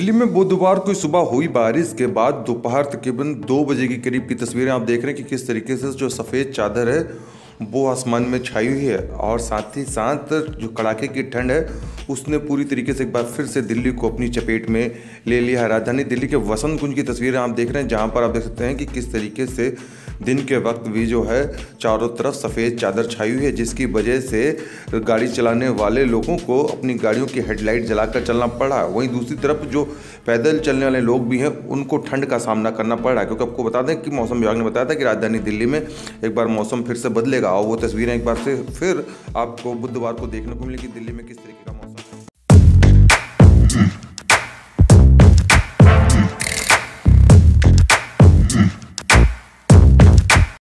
दिल्ली में बुधवार को सुबह हुई बारिश के बाद दोपहर तकरीबन 2 बजे के करीब की तस्वीरें आप देख रहे हैं कि किस तरीके से जो सफ़ेद चादर है वो आसमान में छाई हुई है और साथ ही साथ जो कड़ाके की ठंड है उसने पूरी तरीके से एक बार फिर से दिल्ली को अपनी चपेट में ले लिया है। राजधानी दिल्ली के वसंत कुंज की तस्वीरें आप देख रहे हैं, जहां पर आप देख सकते हैं कि किस तरीके से दिन के वक्त भी जो है चारों तरफ सफ़ेद चादर छाई हुई है, जिसकी वजह से गाड़ी चलाने वाले लोगों को अपनी गाड़ियों की हेडलाइट जलाकर चलना पड़ा। वहीं दूसरी तरफ जो पैदल चलने वाले लोग भी हैं उनको ठंड का सामना करना पड़ रहा है, क्योंकि आपको बता दें कि मौसम विभाग ने बताया था कि राजधानी दिल्ली में एक बार मौसम फिर से बदलेगा और वो तस्वीरें एक बार से फिर आपको बुधवार को देखने को मिलेगी दिल्ली में किस तरीके का मौसम।